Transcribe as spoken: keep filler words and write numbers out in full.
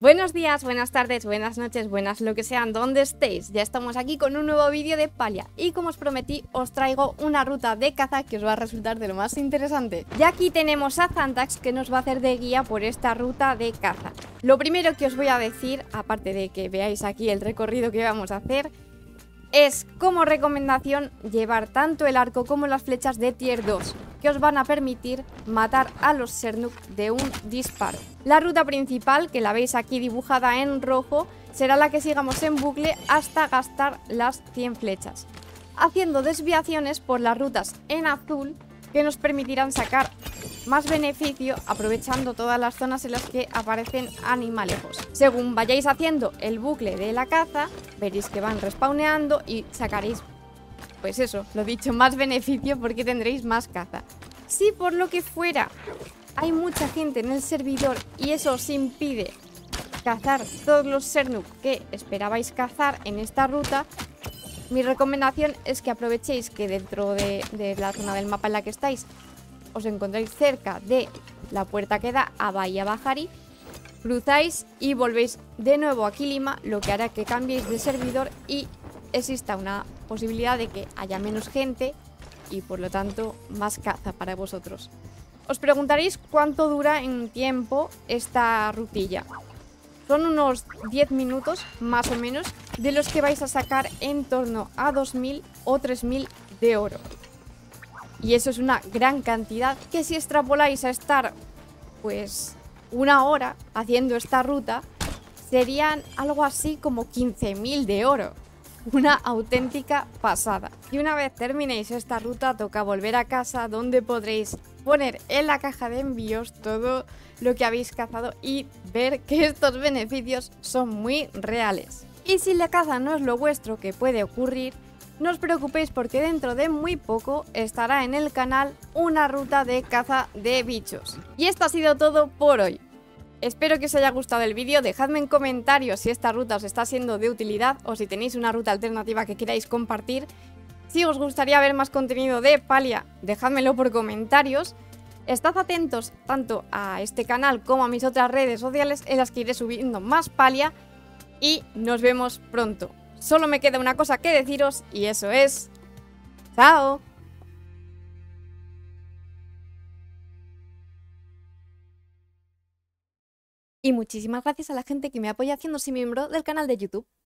Buenos días, buenas tardes, buenas noches, buenas lo que sean, donde estéis. Ya estamos aquí con un nuevo vídeo de Palia y como os prometí os traigo una ruta de caza que os va a resultar de lo más interesante. Y aquí tenemos a Zantax que nos va a hacer de guía por esta ruta de caza. Lo primero que os voy a decir, aparte de que veáis aquí el recorrido que vamos a hacer, es como recomendación llevar tanto el arco como las flechas de tier dos, que os van a permitir matar a los Sernuk de un disparo. La ruta principal, que la veis aquí dibujada en rojo, será la que sigamos en bucle hasta gastar las cien flechas, haciendo desviaciones por las rutas en azul que nos permitirán sacar más beneficio aprovechando todas las zonas en las que aparecen animalejos. Según vayáis haciendo el bucle de la caza, veréis que van respawneando y sacaréis, pues eso, lo dicho, más beneficio porque tendréis más caza. Si por lo que fuera hay mucha gente en el servidor y eso os impide cazar todos los Sernuk que esperabais cazar en esta ruta, mi recomendación es que aprovechéis que dentro de, de la zona del mapa en la que estáis os encontráis cerca de la puerta que da a Bahía Bajari, cruzáis y volvéis de nuevo a Kilima, lo que hará que cambiéis de servidor y exista una posibilidad de que haya menos gente y por lo tanto más caza para vosotros. Os preguntaréis cuánto dura en tiempo esta rutilla. Son unos diez minutos más o menos, de los que vais a sacar en torno a dos mil o tres mil de oro. Y eso es una gran cantidad que si extrapoláis a estar pues una hora haciendo esta ruta, serían algo así como quince mil de oro. Una auténtica pasada. Y una vez terminéis esta ruta toca volver a casa, donde podréis poner en la caja de envíos todo lo que habéis cazado y ver que estos beneficios son muy reales. Y si la caza no es lo vuestro, que puede ocurrir, no os preocupéis porque dentro de muy poco estará en el canal una ruta de caza de bichos. Y esto ha sido todo por hoy. Espero que os haya gustado el vídeo, dejadme en comentarios si esta ruta os está siendo de utilidad o si tenéis una ruta alternativa que queráis compartir. Si os gustaría ver más contenido de Palia, dejádmelo por comentarios. Estad atentos tanto a este canal como a mis otras redes sociales en las que iré subiendo más Palia y nos vemos pronto. Solo me queda una cosa que deciros y eso es... ¡Chao! Y muchísimas gracias a la gente que me apoya haciéndose miembro del canal de YouTube.